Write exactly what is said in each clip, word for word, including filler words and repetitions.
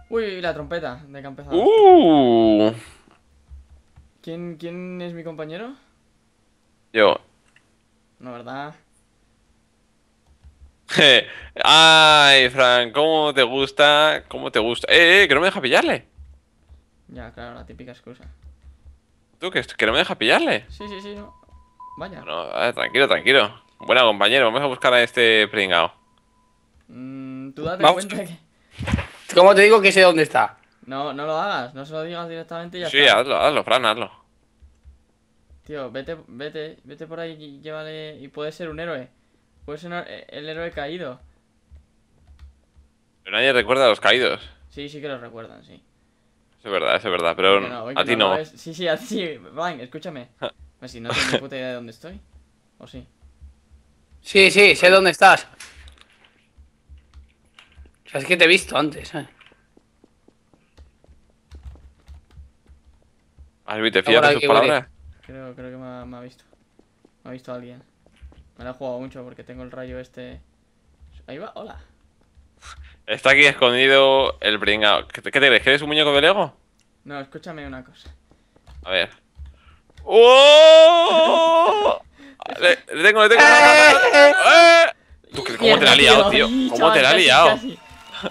Uy, la trompeta de que ha empezado. Uh. ¿Quién, ¿Quién es mi compañero? Yo. No, ¿verdad? Ay, Frank, ¿cómo te gusta? ¿Cómo te gusta? Eh, eh, que no me deja pillarle. Ya, claro, la típica excusa. Tú, que, que no me deja pillarle. Sí, sí, sí, no. Vaya. Bueno, a ver, tranquilo, tranquilo. Bueno, compañero, vamos a buscar a este pringao. Mm, tú date Vamos. cuenta que... ¿Cómo te digo que sé dónde está? No, no lo hagas, no se lo digas directamente y ya Sí, está. hazlo, hazlo, Fran, hazlo. Tío, vete, vete, vete por ahí y llévale... Y puede ser un héroe. Puede ser una- el héroe caído. Pero nadie recuerda a los caídos. Sí, sí que lo recuerdan, sí. Eso es verdad, eso es verdad, Oye, pero que no, oye, a que ti no lo no. ves. Sí, sí, a ti sí. Van, escúchame. Pues si no tengo ni puta idea de dónde estoy. ¿O sí? Sí, sí, sé dónde estás. O sea, es que te he visto antes, ¿eh? Albi, ¿te Está fías por de sus aquí, Willy. palabras? Creo, creo que me ha, me ha visto. Me ha visto alguien. Me la he jugado mucho porque tengo el rayo este. Ahí va, hola. Está aquí escondido el pringao. ¿Qué te, qué te crees? ¿Que eres un muñeco de Lego? No, escúchame una cosa. A ver. ¡Oh! Le, le tengo, le tengo. ¡Eh! ¿Tú, qué- ¿Cómo te la has liado, tío? Ay, ¿Cómo chaval, te la has casi, liado? casi.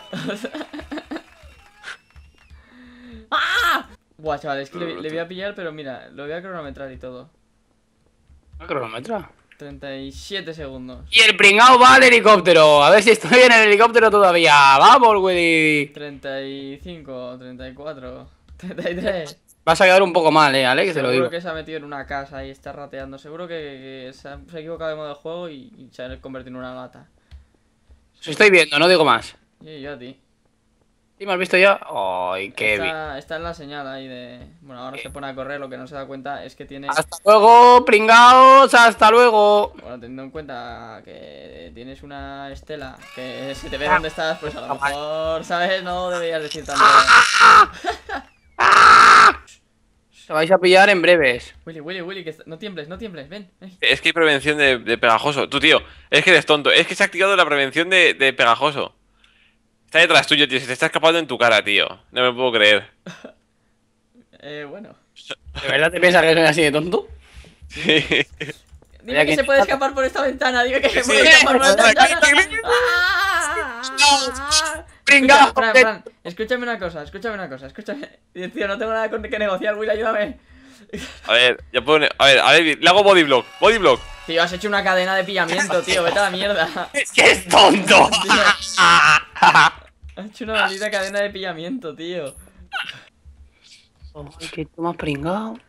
¡Ah! Buah, chaval, es que le, le voy a pillar, pero mira, lo voy a cronometrar y todo. ¿El cronómetro? treinta y siete segundos. Y el pringao va al helicóptero. A ver si estoy en el helicóptero todavía. Vamos, Willy. treinta y cinco, treinta y cuatro, treinta y tres. Vas a quedar un poco mal, eh, Ale, que te lo Seguro digo. que se ha metido en una casa y está rateando. Seguro que, que se, ha, se ha equivocado de modo de juego y, y se ha convertido en una lata. Os estoy viendo, no digo más. Y yo a ti. ¿Sí me has visto ya? Ay, qué bien. Está, está en la señal ahí de... Bueno, ahora se pone a correr, lo que no se da cuenta es que tiene... Hasta luego, pringaos, hasta luego. Bueno, teniendo en cuenta que tienes una estela, que si te ve dónde estás, pues a lo mejor, ¿sabes? No deberías decir tanto. Se vais a pillar en breves. Willy, Willy, Willy, que no tiembles, no tiembles, ven, ven. Es que hay prevención de, de pegajoso. Tú, tío, es que eres tonto. Es que se ha activado la prevención de, de pegajoso. Está detrás tuyo, tío. Se te está escapando en tu cara, tío. No me puedo creer. Eh, bueno. ¿De verdad te piensas que soy así de tonto? Sí. Dime que que- se puede escapar por esta ventana, dime que se Sí. puede escapar por esta Sí. ventana. ¡Ah! Pringao, Escucha, Fran, que- Fran, escúchame una cosa, escúchame una cosa, escúchame. Tío, no tengo nada con que negociar, Will, ayúdame. A ver, ya puedo. ne- A ver, a ver, le hago bodyblock. Bodyblock. Tío, has hecho una cadena de pillamiento, tío, vete a la mierda. ¡Es que es tonto! Has hecho una maldita cadena de pillamiento, tío. Ay, que tú me has pringado.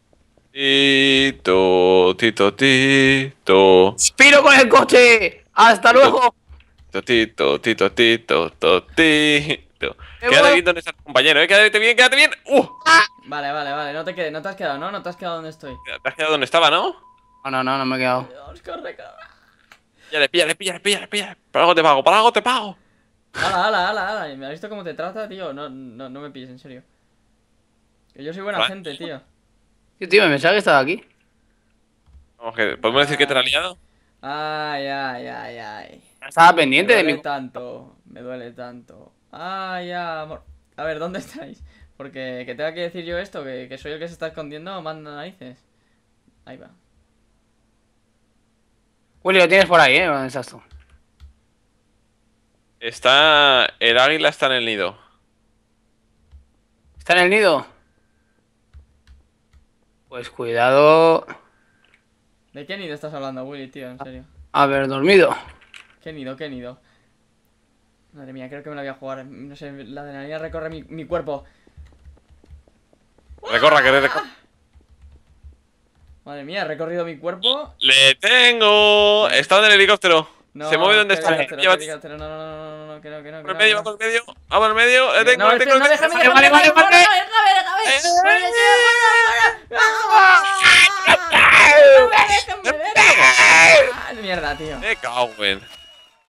Tito, tito, tito. ¡Spiro con el coche! ¡Hasta luego! Tito, tito, tito, tito, tito. Me Quédate voy. bien donde está tu compañero, eh. Quédate bien, quédate bien. ¡Uh! Vale, vale, vale, no te quedes, no te has quedado, ¿no? No te has quedado donde estoy. Te has quedado donde estaba, ¿no? No, no, no, no me he quedado. Dios, corre, corre. Píllale, píllale, píllale, píllale, píllale. Por algo te pago, por algo te pago. Hala, hala, hala, hala. ¿Me has visto cómo te trata, tío? No, no, no me pilles, en serio. Que yo soy buena Vale. gente, tío. Tío, tío, me pensaba que estaba aquí. Vamos, que ¿podemos decir que te la has liado? Ay, ay, ay, ay. Estaba Me pendiente de duele mi... tanto, me duele tanto. Ay, amor. A ver, ¿dónde estáis? Porque que tenga que decir yo esto, que, que soy el que se está escondiendo, manda narices. Ahí va. Willy, lo tienes por ahí, ¿eh? ¿Dónde estás tú? Está. El águila está en el nido. ¿Está en el nido? Pues cuidado... ¿De qué nido estás hablando, Willy, tío? En serio. Haber dormido. ¿Qué nido, qué nido? Madre mía, creo que me la voy a jugar. No sé, la adrenalina recorre mi, mi cuerpo. Recorra, que recorra. Madre mía, he recorrido mi cuerpo. ¡Le tengo! Está en el helicóptero. No, Se mueve donde qué está. helicóptero, Llévate. qué helicóptero, no, no, no, no, no, no, que no, que no, que Por el no, medio, que va por no. el medio. Va por el medio. Le tengo, No, le tengo, espera, no, le déjame, tengo. déjame, vale, déjame, vale, déjame, vale. déjame, déjame. Déjame, déjame. Ah, mierda, tío. Me cago en.